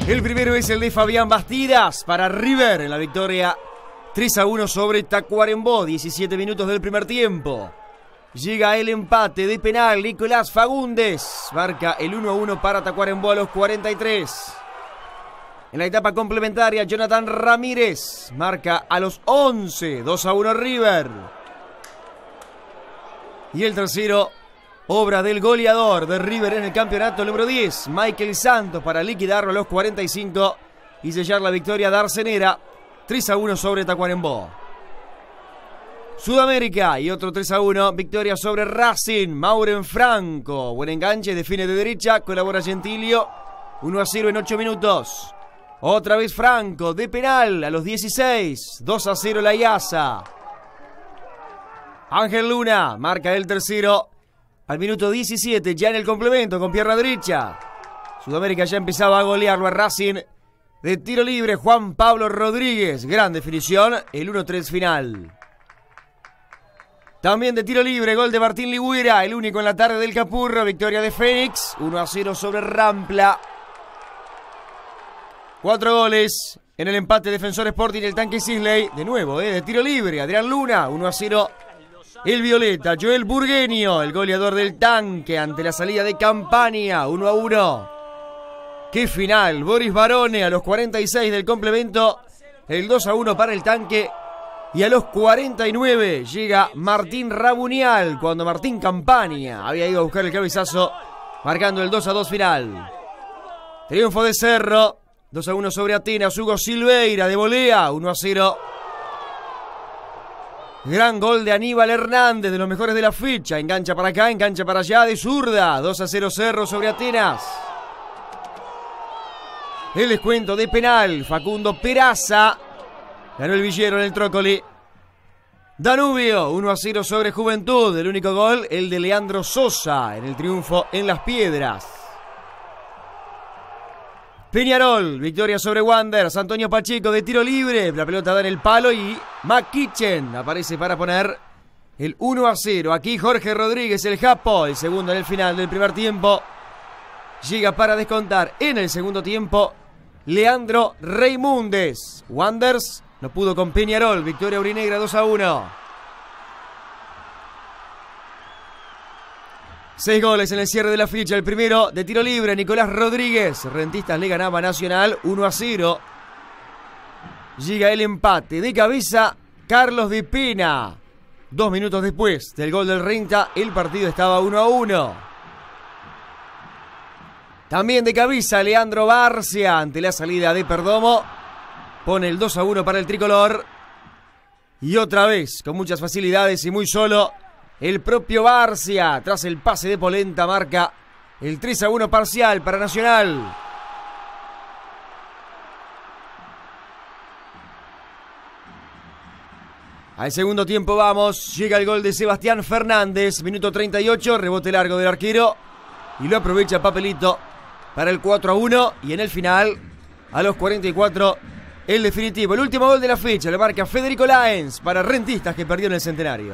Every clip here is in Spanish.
El primero es el de Fabián Bastidas para River en la victoria 3-1 sobre Tacuarembó, 17 minutos del primer tiempo. Llega el empate de penal, Nicolás Fagundes marca el 1-1 para Tacuarembó a los 43. En la etapa complementaria, Jonathan Ramírez marca a los 11, 2-1 River. Y el tercero, obra del goleador de River en el campeonato número 10, Michael Santos, para liquidarlo a los 45 y sellar la victoria de Arcenera, 3-1 sobre Tacuarembó. Sudamérica y otro 3-1, victoria sobre Racing, Mauren Franco, buen enganche, define de derecha, colabora Gentilio, 1-0 en 8 minutos. Otra vez Franco, de penal a los 16, 2-0 la IASA. Ángel Luna marca el tercero al minuto 17, ya en el complemento con pierna derecha. Sudamérica ya empezaba a golearlo a Racing. De tiro libre, Juan Pablo Rodríguez, gran definición, el 1-3 final. También de tiro libre, gol de Martín Ligüera, el único en la tarde del Capurro, victoria de Fénix, 1-0 sobre Rampla. 4 goles en el empate Defensor Sporting y el Tanque Sisley, de nuevo, de tiro libre, Adrián Luna, 1-0 el Violeta. Joel Burgueño, el goleador del Tanque ante la salida de Campania, 1-1. ¡Qué final! Boris Barone a los 46 del complemento, el 2-1 para el Tanque. Y a los 49 llega Martín Rabunial, cuando Martín Campania había ido a buscar el cabezazo, marcando el 2-2 final. Triunfo de Cerro, 2-1 sobre Atenas, Hugo Silveira de volea, 1-0. Gran gol de Aníbal Hernández, de los mejores de la fecha, engancha para acá, engancha para allá, de zurda, 2-0 Cerro sobre Atenas. El descuento de penal, Facundo Peraza ganó el Villero en el Trócoli. Danubio, 1-0 sobre Juventud. El único gol, el de Leandro Sosa, en el triunfo en Las Piedras. Peñarol, victoria sobre Wanderers. Antonio Pacheco de tiro libre. La pelota da en el palo y McKitchen aparece para poner el 1-0. Aquí Jorge Rodríguez, el Japo, el segundo en el final del primer tiempo. Llega para descontar en el segundo tiempo Leandro Reimundes. Wanderers no pudo con Peñarol, victoria aurinegra 2-1. 6 goles en el cierre de la ficha. El primero de tiro libre, Nicolás Rodríguez. Rentistas le ganaba a Nacional 1-0. Llega el empate de cabeza, Carlos de Pena. 2 minutos después del gol del Renta, el partido estaba 1-1. También de cabeza, Leandro Barcia ante la salida de Perdomo. Pone el 2-1 para el tricolor. Y otra vez, con muchas facilidades y muy solo, el propio Barcia, tras el pase de Polenta, marca el 3-1 parcial para Nacional. Al segundo tiempo vamos, llega el gol de Sebastián Fernández, minuto 38, rebote largo del arquero. Y lo aprovecha Papelito para el 4-1. Y en el final, a los 44, el definitivo. El último gol de la fecha lo marca Federico Láenz para Rentistas, que perdió en el Centenario.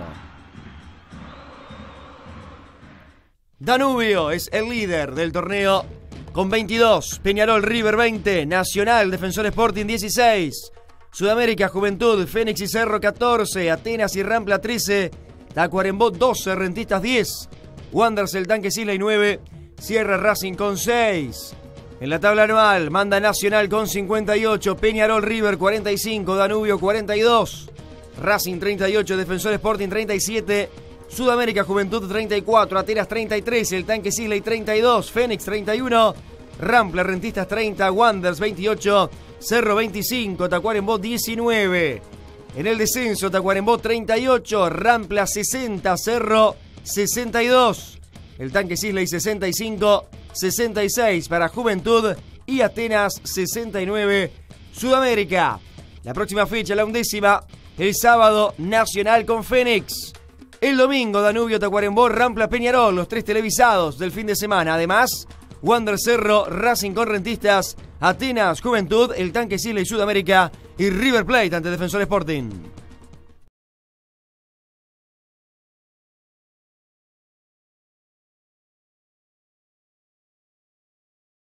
Danubio es el líder del torneo con 22. Peñarol, River 20. Nacional, Defensor Sporting 16. Sudamérica, Juventud, Fénix y Cerro 14. Atenas y Rampla 13. Tacuarembó 12. Rentistas 10. Wanderers, el Tanque Sisley 9. Cierra Racing con 6. En la tabla anual manda Nacional con 58, Peñarol, River 45, Danubio 42, Racing 38, Defensor Sporting 37, Sudamérica, Juventud 34, Atenas 33, el Tanque Sisley 32, Fénix 31, Rampla, Rentistas 30, Wanderers 28, Cerro 25, Tacuarembó 19. En el descenso, Tacuarembó 38, Rampla 60, Cerro 62, el Tanque Sisley 65, 66 para Juventud y Atenas 69. Sudamérica. La próxima fecha, la 11ª, el sábado, Nacional con Fénix. El domingo, Danubio, Tacuarembó, Rampla, Peñarol, los 3 televisados del fin de semana. Además, Wanderers, Cerro, Racing con Rentistas, Atenas, Juventud, el Tanque Sisley, Sudamérica y River Plate ante Defensor Sporting.